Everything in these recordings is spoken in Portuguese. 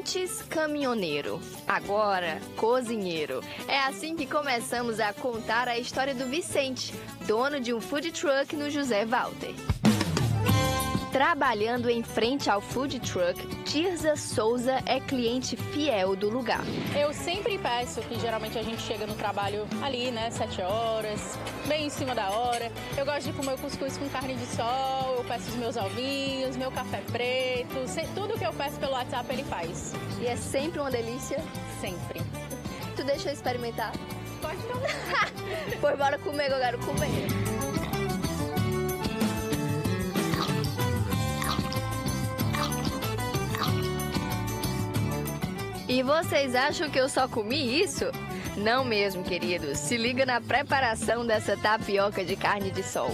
Antes caminhoneiro, agora cozinheiro. É assim que começamos a contar a história do Vicente, dono de um food truck no José Walter. Trabalhando em frente ao food truck, Tirza Souza é cliente fiel do lugar. Eu sempre peço, que geralmente a gente chega no trabalho ali, né, 7 horas, bem em cima da hora. Eu gosto de comer o cuscuz com carne de sol, eu peço os meus ovinhos, meu café preto, tudo que eu peço pelo WhatsApp ele faz. E é sempre uma delícia? Sempre. Tu deixa eu experimentar? Pode não. Pois bora comer, eu quero comer. E vocês acham que eu só comi isso? Não mesmo, queridos. Se liga na preparação dessa tapioca de carne de sol.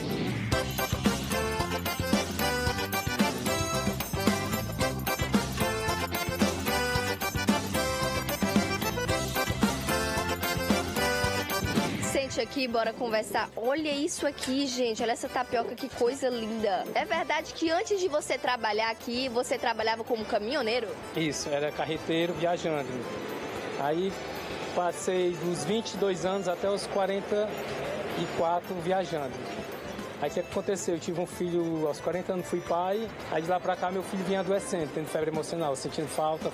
Sente aqui, bora conversar. Olha isso aqui, gente. Olha essa tapioca, que coisa linda. É verdade que antes de você trabalhar aqui, você trabalhava como caminhoneiro? Isso, era carreteiro viajando. Aí passei dos 22 anos até os 44 viajando. Aí o que aconteceu? Eu tive um filho aos 40 anos, fui pai. Aí de lá pra cá meu filho vinha adoecendo, tendo febre emocional, sentindo falta.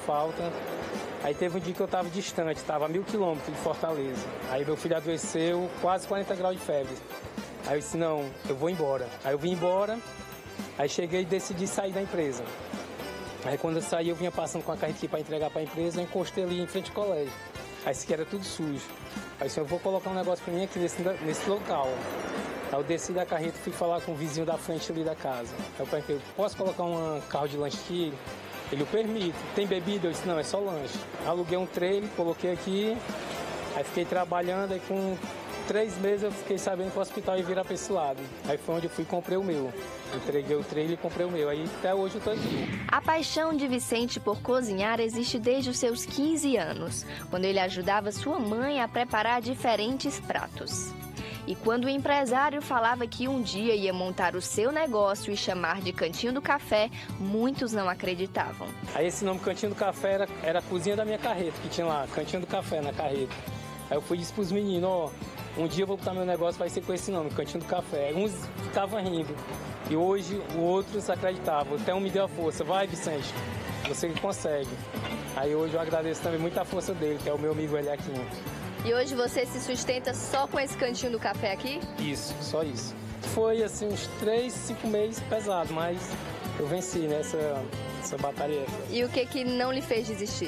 Aí teve um dia que eu estava distante, estava a 1.000 quilômetros de Fortaleza. Aí meu filho adoeceu, quase 40 graus de febre. Aí eu disse, não, eu vou embora. Aí eu vim embora, aí cheguei e decidi sair da empresa. Aí quando eu saí, eu vinha passando com a carreta para entregar para a empresa, eu encostei ali em frente ao colégio. Aí disse que era tudo sujo. Aí disse, eu vou colocar um negócio para mim aqui nesse local. Aí eu desci da carreta e fui falar com o vizinho da frente ali da casa. Aí eu perguntei, posso colocar um carro de lanche aqui? Ele o permite. Tem bebida? Eu disse, não, é só lanche. Aluguei um trailer, coloquei aqui, aí fiquei trabalhando, aí com 3 meses eu fiquei sabendo que o hospital ia virar para esse lado. Aí foi onde eu fui e comprei o meu. Entreguei o trailer e comprei o meu. Aí até hoje eu tô aqui. A paixão de Vicente por cozinhar existe desde os seus 15 anos, quando ele ajudava sua mãe a preparar diferentes pratos. E quando o empresário falava que um dia ia montar o seu negócio e chamar de Cantinho do Café, muitos não acreditavam. Aí esse nome Cantinho do Café era a cozinha da minha carreta, que tinha lá, Cantinho do Café na carreta. Aí eu fui e disse pros meninos, ó, um dia eu vou botar meu negócio, vai ser com esse nome, Cantinho do Café. Aí uns ficavam rindo, e hoje outros acreditavam. Até um me deu a força, vai Vicente, você que consegue. Aí hoje eu agradeço também muito a força dele, que é o meu amigo Eliaquinho. E hoje você se sustenta só com esse Cantinho do Café aqui? Isso, só isso. Foi assim uns 3, 5 meses pesado, mas eu venci nessa batalha. E o que não lhe fez desistir?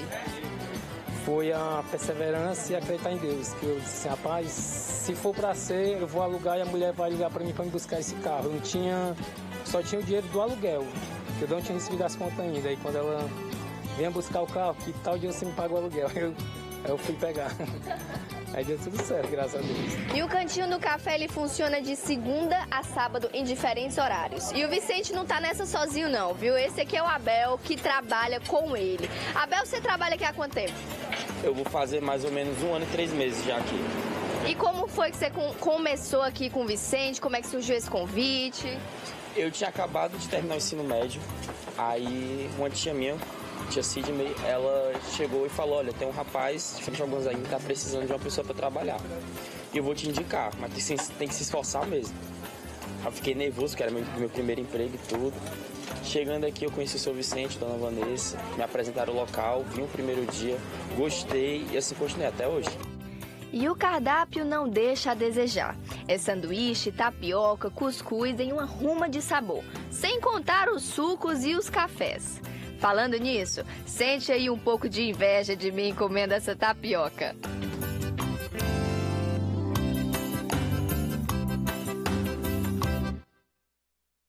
Foi a perseverança e acreditar em Deus. Que eu disse, rapaz, se for pra ser, eu vou alugar e a mulher vai ligar pra mim pra me buscar esse carro. Eu só tinha o dinheiro do aluguel, que eu não tinha recebido as contas ainda. Aí quando ela vinha buscar o carro, que tal dia você me paga o aluguel? Aí eu fui pegar. Aí deu tudo certo, graças a Deus. E o Cantinho do Café, ele funciona de segunda a sábado em diferentes horários. E o Vicente não tá nessa sozinho não, viu? Esse aqui é o Abel, que trabalha com ele. Abel, você trabalha aqui há quanto tempo? Eu vou fazer mais ou menos 1 ano e 3 meses já aqui. E como foi que você começou aqui com o Vicente? Como é que surgiu esse convite? Eu tinha acabado de terminar o ensino médio. Aí uma tia minha, tia Sidney, ela chegou e falou, olha, tem um rapaz de frente ao Gonzaguinho que tá precisando de uma pessoa para trabalhar. E eu vou te indicar, mas tem que se esforçar mesmo. Eu fiquei nervoso, que era meu primeiro emprego e tudo. Chegando aqui eu conheci o seu Vicente, Dona Vanessa, me apresentaram o local, vim o primeiro dia, gostei e assim continuei até hoje. E o cardápio não deixa a desejar. É sanduíche, tapioca, cuscuz em uma ruma de sabor, sem contar os sucos e os cafés. Falando nisso, sente aí um pouco de inveja de mim comendo essa tapioca.